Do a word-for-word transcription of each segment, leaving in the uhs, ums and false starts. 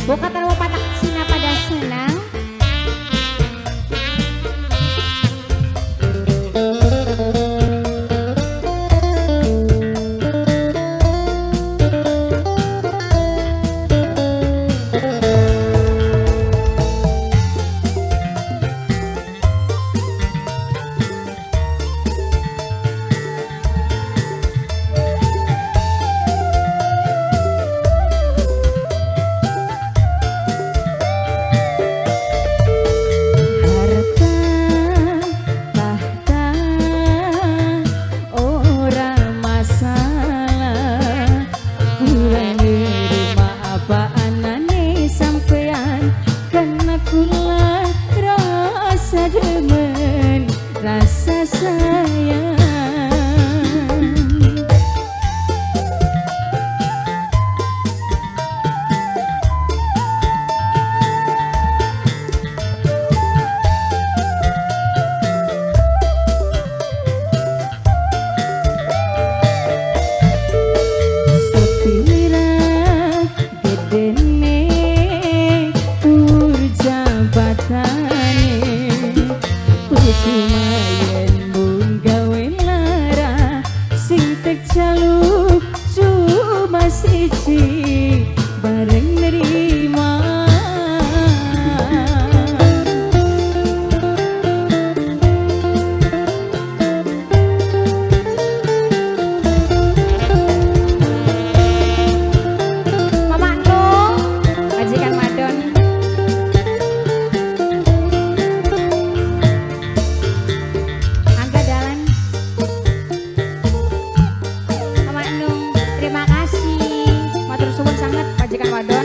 Buka terlalu patak Cina pada senang. Rasa sayang sepira gedene tur jabatane lumayan bun gawe lara sing tek jaluk cuma siji bareng nerima. Mama Nung, majikan Madon. Majikan Wadon.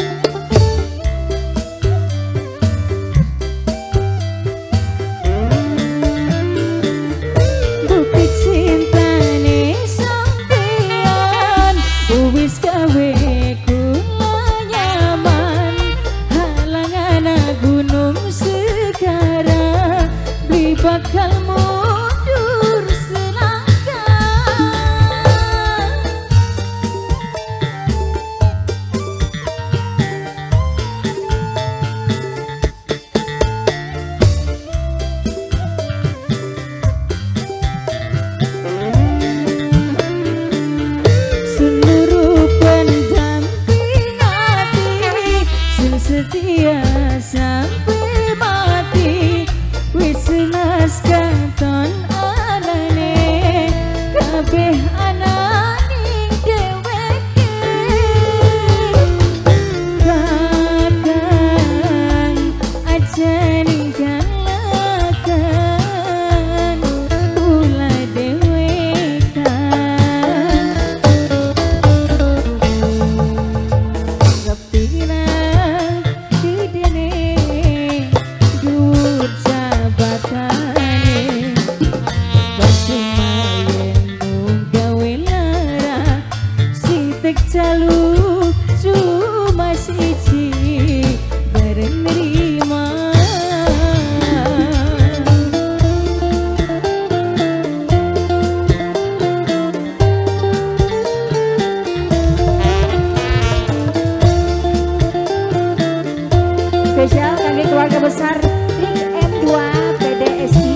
Bukti cintane sampean wis gawe kula nyaman. Halangan gunung segara beli bakal mundur selangkah. Setia sampai mati wis senas katon anane kabeh anane dheweke kakang aja ninggalaken kula dhewekan sepira jaluk cuma siji bareng nerima. Spesial kangge keluarga besar Trik M dua P D S I.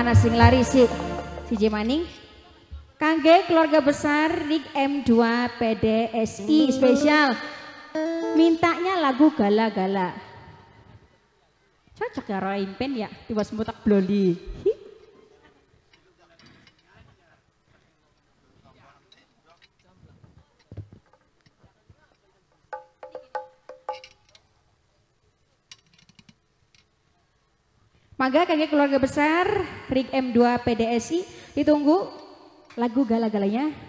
ana sing lari sih siji maning kangge keluarga besar Rig M dua P D S I spesial mintanya lagu Gala-Gala. Cocok ya Roy Impen ya tiba sembutak bloli. Mangga kangge keluarga besar Rig M dua P D S I ditunggu lagu Gala-Galanya.